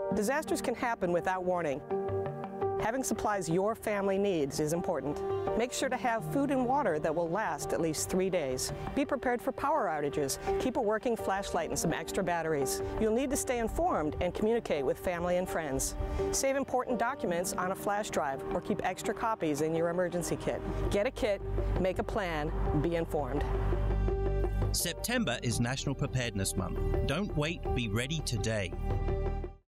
Disasters can happen without warning. Having supplies your family needs is important. Make sure to have food and water that will last at least 3 days. Be prepared for power outages. Keep a working flashlight and some extra batteries. You'll need to stay informed and communicate with family and friends. Save important documents on a flash drive or keep extra copies in your emergency kit. Get a kit, make a plan, be informed. September is National Preparedness Month. Don't wait, be ready today.